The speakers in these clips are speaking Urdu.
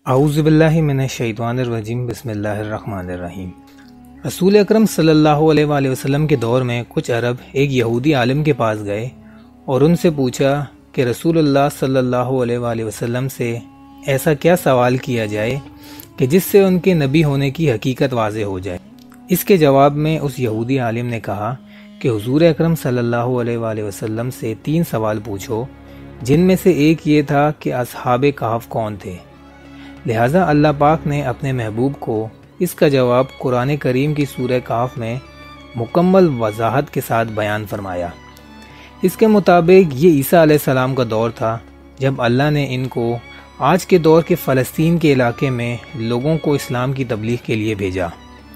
اعوذ باللہ من الشیطان الرجیم بسم اللہ الرحمن الرحیم۔ رسول اکرم صلی اللہ علیہ وآلہ وسلم کے دور میں کچھ عرب ایک یہودی عالم کے پاس گئے اور ان سے پوچھا کہ رسول اللہ صلی اللہ علیہ وآلہ وسلم سے ایسا کیا سوال کیا جائے کہ جس سے ان کے نبی ہونے کی حقیقت واضح ہو جائے۔ اس کے جواب میں اس یہودی عالم نے کہا کہ حضور اکرم صلی اللہ علیہ وآلہ وسلم سے 3 سوال پوچھو، جن میں سے ایک یہ تھا کہ اصحاب کہف کون تھے۔ لہٰذا اللہ پاک نے اپنے محبوب کو اس کا جواب قرآن کریم کی سورہ کہف میں مکمل وضاحت کے ساتھ بیان فرمایا۔ اس کے مطابق یہ عیسیٰ علیہ السلام کا دور تھا جب اللہ نے ان کو آج کے دور کے فلسطین کے علاقے میں لوگوں کو اسلام کی تبلیغ کے لیے بھیجا۔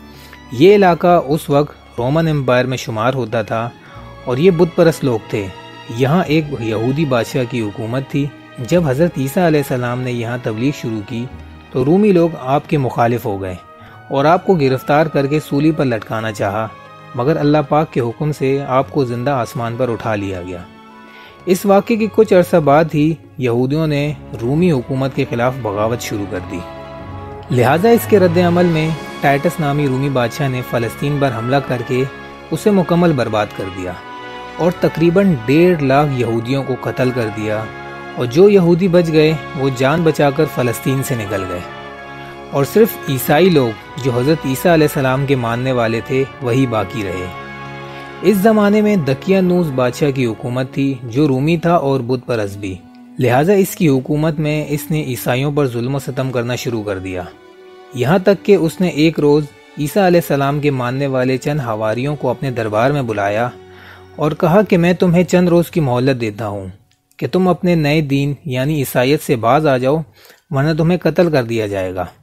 یہ علاقہ اس وقت رومن امپائر میں شمار ہوتا تھا اور یہ بت پرست لوگ تھے۔ یہاں ایک یہودی بادشاہ کی حکومت تھی۔ جب حضرت عیسیٰ علیہ السلام نے یہاں تبلیغ شروع کی تو رومی لوگ آپ کے مخالف ہو گئے اور آپ کو گرفتار کر کے سولی پر لٹکانا چاہا، مگر اللہ پاک کے حکم سے آپ کو زندہ آسمان پر اٹھا لیا گیا۔ اس واقعے کے کچھ عرصہ بعد ہی یہودیوں نے رومی حکومت کے خلاف بغاوت شروع کر دی۔ لہٰذا اس کے رد عمل میں ٹائٹس نامی رومی بادشاہ نے فلسطین پر حملہ کر کے اسے مکمل برباد کر دیا اور تقریباً 1.5 لاکھ یہودیوں کو قتل کر دیا، اور جو یہودی بچ گئے وہ جان بچا کر فلسطین سے نکل گئے، اور صرف عیسائی لوگ جو حضرت عیسیٰ علیہ السلام کے ماننے والے تھے وہی باقی رہے۔ اس زمانے میں دقیانوس بادشاہ کی حکومت تھی جو رومی تھا اور بت پرست بھی، لہٰذا اس کی حکومت میں اس نے عیسائیوں پر ظلم و ستم کرنا شروع کر دیا، یہاں تک کہ اس نے ایک روز عیسیٰ علیہ السلام کے ماننے والے چند حواریوں کو اپنے دربار میں بلایا اور کہا کہ میں تمہیں چند روز کی مہلت دیتا ہوں کہ تم اپنے نئے دین یعنی عیسائیت سے باز آ جاؤ، ورنہ تمہیں قتل کر دیا جائے گا۔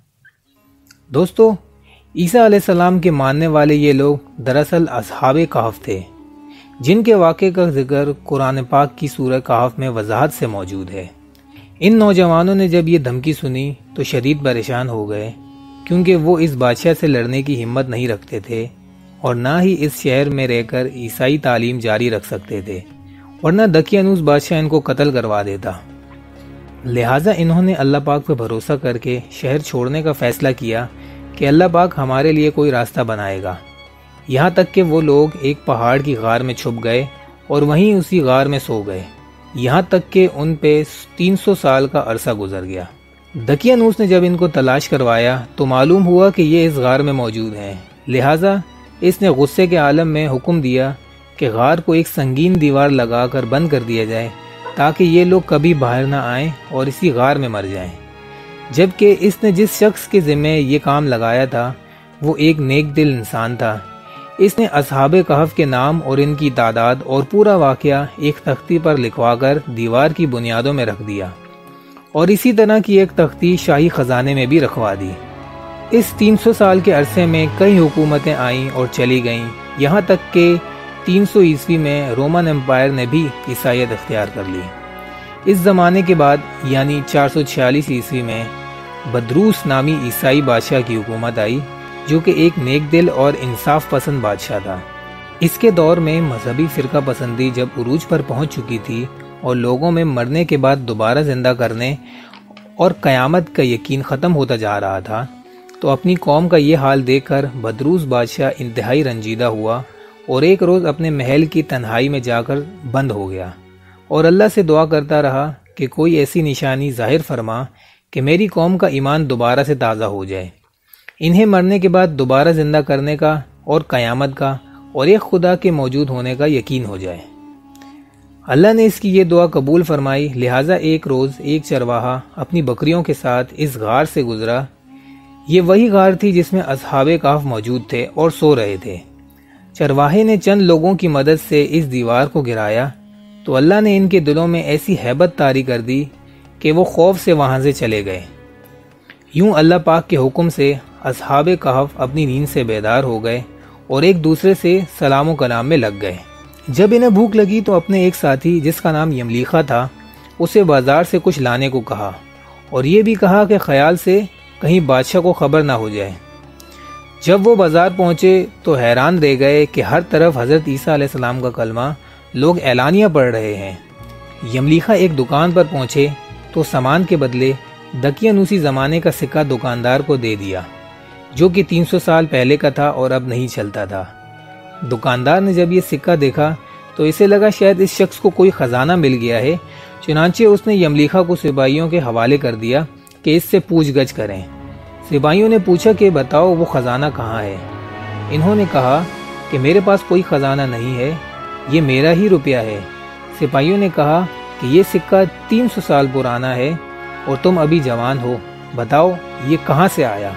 دوستو، عیسیٰ علیہ السلام کے ماننے والے یہ لوگ دراصل اصحاب کہف تھے، جن کے واقعے کا ذکر قرآن پاک کی سورہ کہف میں وضاحت سے موجود ہے۔ ان نوجوانوں نے جب یہ دھمکی سنی تو شدید پریشان ہو گئے، کیونکہ وہ اس بادشاہ سے لڑنے کی ہمت نہیں رکھتے تھے اور نہ ہی اس شہر میں رہ کر عیسائی تعلیم جاری رکھ سکتے تھے، ورنہ دقیانوس بادشاہ ان کو قتل کروا دیتا۔ لہٰذا انہوں نے اللہ پاک پر بھروسہ کر کے شہر چھوڑنے کا فیصلہ کیا کہ اللہ پاک ہمارے لیے کوئی راستہ بنائے گا، یہاں تک کہ وہ لوگ ایک پہاڑ کی غار میں چھپ گئے اور وہیں اسی غار میں سو گئے، یہاں تک کہ ان پہ 300 سال کا عرصہ گزر گیا۔ دقیانوس نے جب ان کو تلاش کروایا تو معلوم ہوا کہ یہ اس غار میں موجود ہیں، لہٰذا اس نے غصے کے عالم میں حکم دیا کہ غار کو ایک سنگین دیوار لگا کر بند کر دیا جائے تاکہ یہ لوگ کبھی باہر نہ آئیں اور اسی غار میں مر جائیں، جبکہ اس نے جس شخص کے ذمہ یہ کام لگایا تھا وہ ایک نیک دل انسان تھا۔ اس نے اصحاب کہف کے نام اور ان کی تعداد اور پورا واقعہ ایک تختی پر لکھوا کر دیوار کی بنیادوں میں رکھ دیا، اور اسی طرح کی ایک تختی شاہی خزانے میں بھی رکھوا دی۔ اس 300 سال کے عرصے میں کئی حکومتیں آئیں اور چلی گئیں، یہاں تک کہ 300 عیسوی میں رومن امپائر نے بھی عیسائیت اختیار کر لی۔ اس زمانے کے بعد یعنی 446 عیسوی میں بدروس نامی عیسائی بادشاہ کی حکومت آئی، جو کہ ایک نیک دل اور انصاف پسند بادشاہ تھا۔ اس کے دور میں مذہبی فرقہ پسندی جب عروج پر پہنچ چکی تھی اور لوگوں میں مرنے کے بعد دوبارہ زندہ کرنے اور قیامت کا یقین ختم ہوتا جا رہا تھا، تو اپنی قوم کا یہ حال دیکھ کر بدروس بادشاہ انتہائی رنجیدہ ہوا اور ایک روز اپنے محل کی تنہائی میں جا کر بند ہو گیا اور اللہ سے دعا کرتا رہا کہ کوئی ایسی نشانی ظاہر فرما کہ میری قوم کا ایمان دوبارہ سے تازہ ہو جائے، انہیں مرنے کے بعد دوبارہ زندہ کرنے کا اور قیامت کا اور ایک خدا کے موجود ہونے کا یقین ہو جائے۔ اللہ نے اس کی یہ دعا قبول فرمائی، لہٰذا ایک روز ایک چرواہا اپنی بکریوں کے ساتھ اس غار سے گزرا۔ یہ وہی غار تھی جس میں اصحاب کہف موجود تھے اور سو رہے تھے۔ چرواہے نے چند لوگوں کی مدد سے اس دیوار کو گرایا تو اللہ نے ان کے دلوں میں ایسی ہیبت طاری کر دی کہ وہ خوف سے وہاں سے چلے گئے۔ یوں اللہ پاک کے حکم سے اصحاب کہف اپنی نیند سے بیدار ہو گئے اور ایک دوسرے سے سلام و کلام میں لگ گئے۔ جب انہیں بھوک لگی تو اپنے ایک ساتھی جس کا نام یملیخا تھا اسے بازار سے کچھ لانے کو کہا، اور یہ بھی کہا کہ خیال سے کہیں بادشاہ کو خبر نہ ہو جائے۔ جب وہ بازار پہنچے تو حیران رہ گئے کہ ہر طرف حضرت عیسیٰ علیہ السلام کا کلمہ لوگ اعلانیہ پڑھ رہے ہیں۔ یملیخا ایک دکان پر پہنچے تو سامان کے بدلے दकियानूसी ज़माने का सिक्का दुकानदार को दे दिया, जो कि 300 साल पहले का था और अब नहीं चलता था। दुकानदार ने जब ये सिक्का देखा तो इसे लगा शायद इस शख्स को कोई ख़जाना मिल गया है, चुनांचे उसने यमलीखा को सिपाहियों के हवाले कर दिया कि इससे पूछगछ करें। सिपाहियों ने पूछा कि बताओ वो ख़जाना कहाँ है। इन्होंने कहा कि मेरे पास कोई ख़जाना नहीं है, ये मेरा ही रुपया है। सिपाहियों ने कहा कि ये सिक्का 300 साल पुराना है और तुम अभी जवान हो, बताओ ये कहाँ से आया।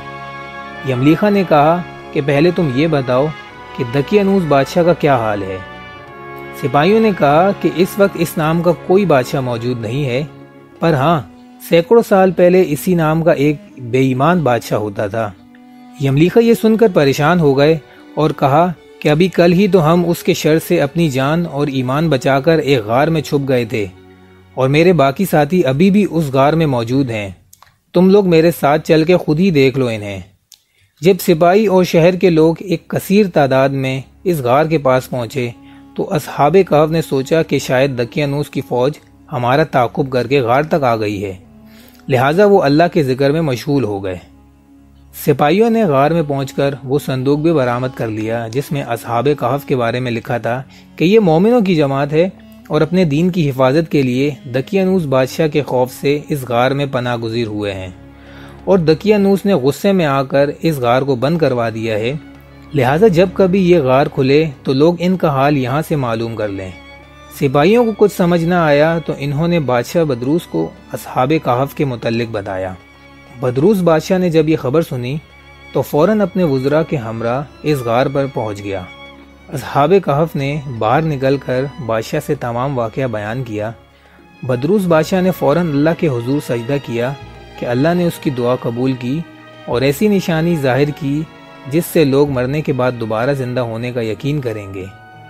यमलीखा ने कहा कि पहले तुम ये बताओ कि दकियानूस बादशाह का क्या हाल है। सिपाहियों ने कहा कि इस वक्त इस नाम का कोई बादशाह मौजूद नहीं है, पर हाँ सैकड़ों साल पहले इसी नाम का एक बेईमान बादशाह होता था। यमलीखा ये सुनकर परेशान हो गए और कहा कि अभी कल ही तो हम उसके शर से अपनी जान और ईमान बचाकर एक गार में छुप गए थे और मेरे बाकी साथी अभी भी उस गार में मौजूद हैं। तुम लोग मेरे साथ चल के खुद ही देख लो इन्हें। जब सिपाही और शहर के लोग एक कसीर तादाद में इस गार के पास पहुंचे तो असहाबे कहफ ने सोचा कि शायद दकियानूस की फौज हमारा ताक़ुब करके गार तक आ गई है, लिहाजा वो अल्लाह के जिक्र में मशगूल हो गए। सिपाहियों ने गार में पहुंचकर वो संदूक भी बरामद कर लिया जिसमें असहाबे कहफ के बारे में लिखा था कि ये मोमिनों की जमात है और अपने दीन की हिफाजत के लिए दकियानूस बादशाह के खौफ से इस गार में पनाह गुज़ीर हुए हैं और दकियानूस ने गुस्से में आकर इस गार को बंद करवा दिया है, लिहाजा जब कभी ये गार खुले तो लोग इनका हाल यहाँ से मालूम कर लें। सिपाहियों को कुछ समझ न आया तो इन्होंने बादशाह बदरूस को असहाबे कहफ के मुतल्लिक बताया। बदरूस बादशाह ने जब ये खबर सुनी तो फौरन अपने वज़रा के हमरा इस गार पर पहुँच गया। असहाबे कहफ ने बाहर निकलकर बादशाह से तमाम वाक़या बयान किया। बदरूस बादशाह ने फौरन अल्लाह के हुजूर सजदा किया कि अल्लाह ने उसकी दुआ कबूल की और ऐसी निशानी ज़ाहिर की जिससे लोग मरने के बाद दोबारा ज़िंदा होने का यकीन करेंगे।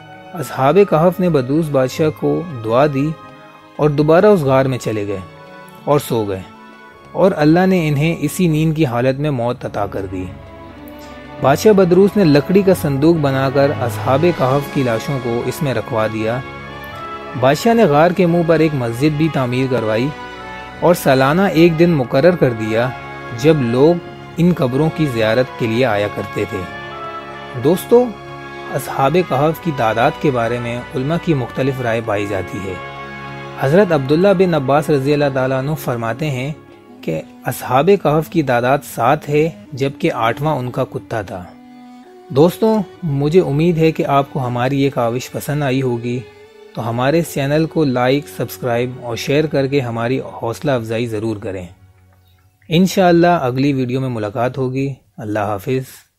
असहाबे कहफ ने बदरूस बादशाह को दुआ दी और दोबारा उस गार में चले गए और सो गए और अल्लाह ने इन्हें इसी नींद की हालत में मौत अता कर दी। बादशाह बदरूस ने लकड़ी का संदूक बनाकर असहाबे कहफ की लाशों को इसमें रखवा दिया। बादशाह ने गार के मुंह पर एक मस्जिद भी तामीर करवाई और सालाना एक दिन मुकर्रर कर दिया जब लोग इन कब्रों की ज़ियारत के लिए आया करते थे। दोस्तों, असहाबे कहफ की तादाद के बारे में उलमा की मुख्तलिफ राय पाई जाती है। हज़रत अब्दुल्ला बिन अब्बास रज़ी अल्लाह ताला अन्हु फरमाते हैं कि असहाबे कहफ की तादाद 7 है, जबकि 8वां उनका कुत्ता था। दोस्तों, मुझे उम्मीद है कि आपको हमारी ये काविश पसंद आई होगी, तो हमारे इस चैनल को लाइक, सब्सक्राइब और शेयर करके हमारी हौसला अफजाई ज़रूर करें। इंशाअल्लाह अगली वीडियो में मुलाकात होगी। अल्लाह हाफिज़।